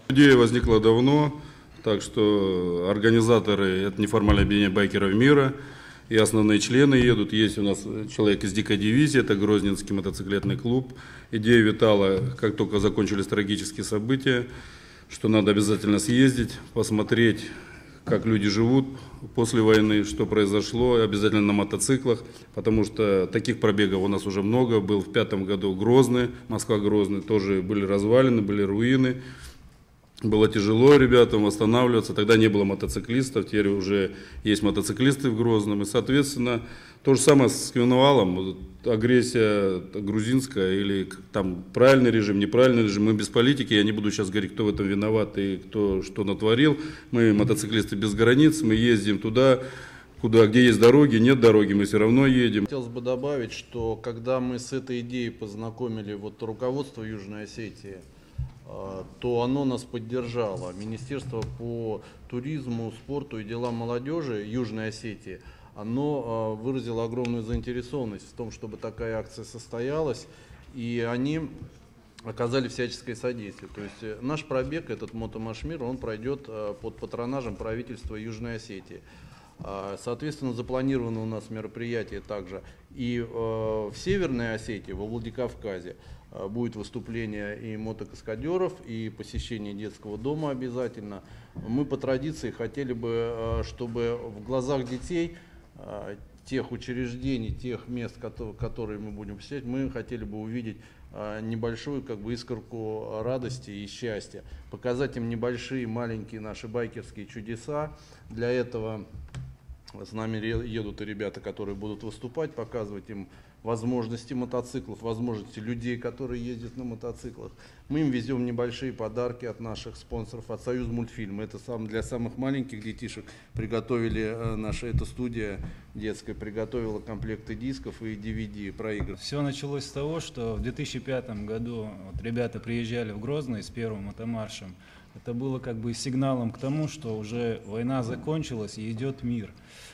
Идея возникла давно, так что организаторы – это неформальное объединение байкеров мира, и основные члены едут. Есть у нас человек из дикой дивизии, это Грозненский мотоциклетный клуб. Идея витала, как только закончились трагические события, что надо обязательно съездить, посмотреть, как люди живут после войны, что произошло, обязательно на мотоциклах, потому что таких пробегов у нас уже много. Был в 2005 году Грозный, Москва-Грозный, тоже были развалины, были руины. Было тяжело ребятам восстанавливаться, тогда не было мотоциклистов, теперь уже есть мотоциклисты в Грозном. И, соответственно, то же самое с Коновалом, агрессия грузинская или там правильный режим, неправильный режим. Мы без политики, я не буду сейчас говорить, кто в этом виноват и кто что натворил. Мы мотоциклисты без границ, мы ездим туда, где есть дороги, нет дороги, мы все равно едем. Хотелось бы добавить, что когда мы с этой идеей познакомили руководство Южной Осетии, то оно нас поддержало. Министерство по туризму, спорту и делам молодежи Южной Осетии, оно выразило огромную заинтересованность в том, чтобы такая акция состоялась, и они оказали всяческое содействие. То есть наш пробег, этот мотомарш мира, он пройдет под патронажем правительства Южной Осетии. Соответственно, запланировано у нас мероприятие также и в Северной Осетии, во Владикавказе. Будет выступление и мотокаскадеров, и посещение детского дома обязательно. Мы по традиции хотели бы, чтобы в глазах детей тех учреждений, тех мест, которые мы будем посещать, мы хотели бы увидеть небольшую искорку радости и счастья, показать им небольшие, маленькие наши байкерские чудеса. Для этого с нами едут и ребята, которые будут выступать, показывать им возможности мотоциклов, возможности людей, которые ездят на мотоциклах. Мы им везем небольшие подарки от наших спонсоров, от Союз мультфильма. Это для самых маленьких детишек приготовили эта студия детская приготовила комплекты дисков и DVD проигрывателей. Все началось с того, что в 2005 году ребята приезжали в Грозный с первым мотомаршем. Это было сигналом к тому, что уже война закончилась и идет мир.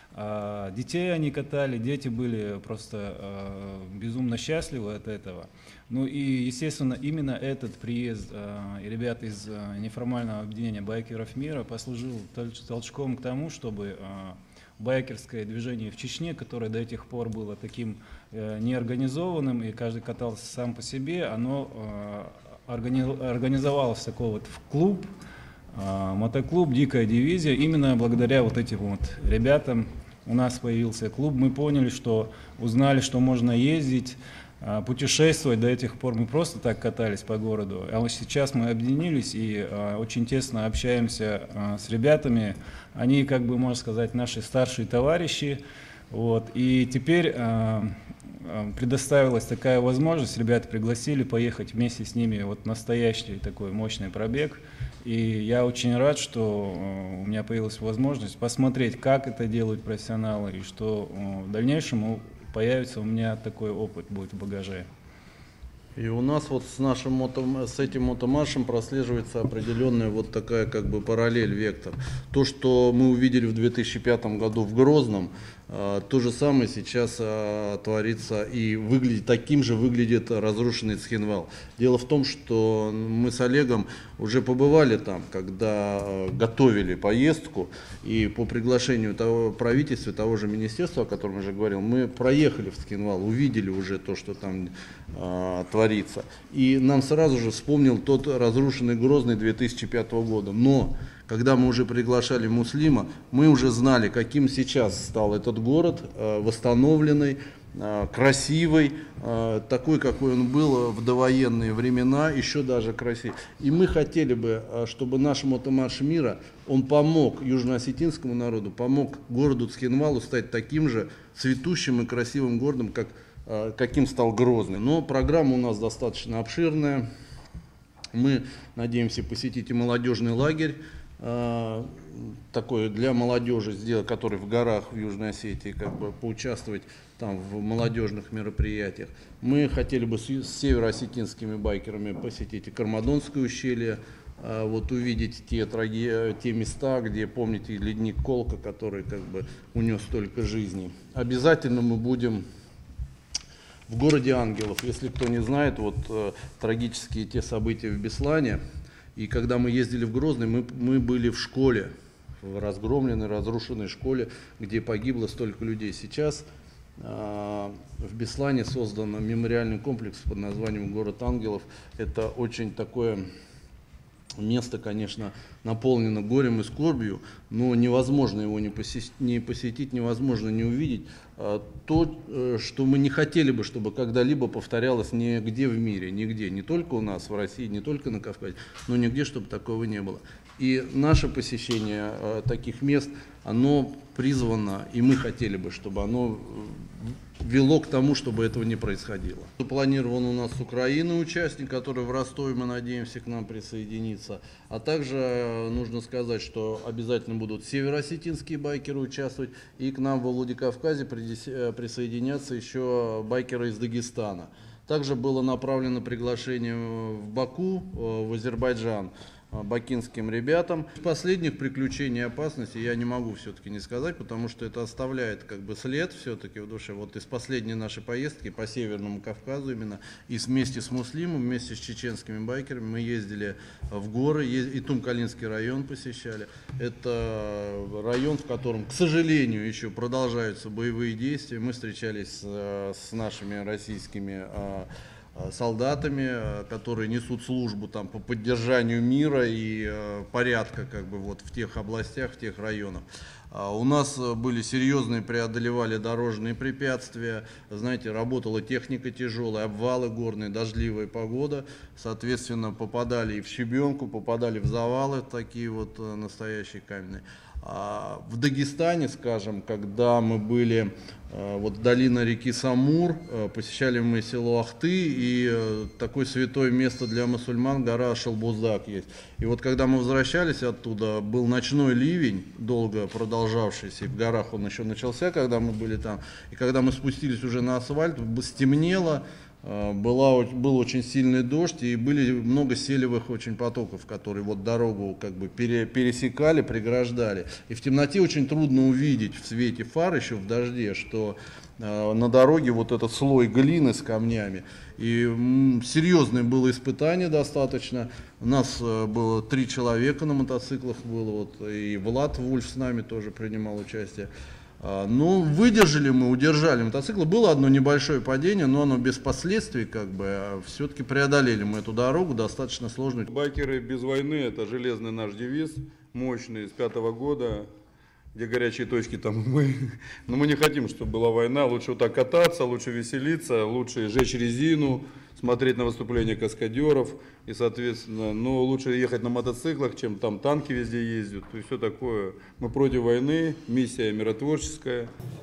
Детей они катали, дети были просто безумно счастливы от этого. Ну и, естественно, именно этот приезд ребят из неформального объединения байкеров мира послужил толчком к тому, чтобы байкерское движение в Чечне, которое до этих пор было таким неорганизованным, и каждый катался сам по себе, оно организовалось такой клуб, мотоклуб «Дикая дивизия». Именно благодаря этим ребятам у нас появился клуб. Мы поняли, узнали, что можно ездить, путешествовать. До этих пор мы просто так катались по городу. А вот сейчас мы объединились и очень тесно общаемся с ребятами. Они, можно сказать, наши старшие товарищи. И теперь предоставилась такая возможность, ребята пригласили поехать вместе с ними настоящий такой мощный пробег. И я очень рад, что у меня появилась возможность посмотреть, как это делают профессионалы, и что в дальнейшем появится у меня такой опыт будет в багаже. И у нас с этим мотомаршем прослеживается определенная такая параллель, вектор. То, что мы увидели в 2005 году в Грозном, то же самое сейчас творится и таким же выглядит разрушенный Цхинвал. Дело в том, что мы с Олегом уже побывали там, когда готовили поездку, и по приглашению того правительства, того же министерства, о котором я уже говорил, мы проехали в Цхинвал, увидели уже то, что там творится. И нам сразу же вспомнил тот разрушенный Грозный 2005 года. Но когда мы уже приглашали Муслима, мы уже знали, каким сейчас стал этот город, восстановленный, красивый, такой, какой он был в довоенные времена, еще даже красивее. И мы хотели бы, чтобы наш мотомарш мира, он помог южно-осетинскому народу, помог городу Цхинвалу стать таким же цветущим и красивым городом, каким стал Грозный. Но программа у нас достаточно обширная. Мы надеемся посетить и молодежный лагерь, такой для молодежи, который в горах в Южной Осетии, поучаствовать там в молодежных мероприятиях. Мы хотели бы с североосетинскими байкерами посетить и Кармадонское ущелье, увидеть те места, где, помните, ледник Колка, который унес столько жизней. Обязательно мы будем в городе ангелов. Если кто не знает, трагические те события в Беслане, И когда мы ездили в Грозный, мы были в школе, в разгромленной, разрушенной школе, где погибло столько людей. Сейчас в Беслане создан мемориальный комплекс под названием «Город ангелов». Это очень такое место, конечно, наполнено горем и скорбью, но невозможно его не посетить, невозможно не увидеть. То, что мы не хотели бы, чтобы когда-либо повторялось нигде в мире, нигде, не только у нас в России, не только на Кавказе, но нигде, чтобы такого не было. И наше посещение таких мест, оно призвано, и мы хотели бы, чтобы оно вело к тому, чтобы этого не происходило. Запланирован у нас с Украины участник, который в Ростове, мы надеемся, к нам присоединится. А также нужно сказать, что обязательно будут североосетинские байкеры участвовать, и к нам во Владикавказе присоединятся еще байкеры из Дагестана. Также было направлено приглашение в Баку, в Азербайджан, бакинским ребятам. Последних приключений и опасностей я не могу все-таки не сказать, потому что это оставляет как бы след все-таки в душе. Вот из последней нашей поездки по Северному Кавказу именно, и вместе с Муслимом, вместе с чеченскими байкерами мы ездили в горы, и Тумкалинский район посещали. Это район, в котором, к сожалению, еще продолжаются боевые действия. Мы встречались с нашими российскими солдатами, которые несут службу там по поддержанию мира и порядка как бы вот в тех областях, в тех районах. У нас были серьезные, преодолевали дорожные препятствия, знаете, работала техника тяжелая, обвалы горные, дождливая погода, соответственно, попадали и в щебенку, попадали в завалы такие вот настоящие каменные. В Дагестане, скажем, когда мы были вот долина реки Самур, посещали мы село Ахты, и такое святое место для мусульман, гора Шалбузак есть. И вот когда мы возвращались оттуда, был ночной ливень, долго продолжавшийся, и в горах он еще начался, когда мы были там. И когда мы спустились уже на асфальт, стемнело, был очень сильный дождь, и были много селевых очень потоков, которые вот дорогу как бы пересекали, преграждали. И в темноте очень трудно увидеть в свете фар, еще в дожде, что на дороге вот этот слой глины с камнями. И серьезное было испытание достаточно. У нас было 3 человека на мотоциклах, было вот, и Влад Вульф с нами тоже принимал участие. Ну, выдержали мы, удержали мотоцикл. Было одно небольшое падение, но оно без последствий, как бы, все-таки преодолели мы эту дорогу, достаточно сложную. Байкеры без войны — это железный наш девиз, мощный, с 5-го года, где горячие точки там мы. Но мы не хотим, чтобы была война, лучше вот так кататься, лучше веселиться, лучше жечь резину, смотреть на выступления каскадеров, и, соответственно, но лучше ехать на мотоциклах, чем там танки везде ездят, и все такое. Мы против войны, миссия миротворческая.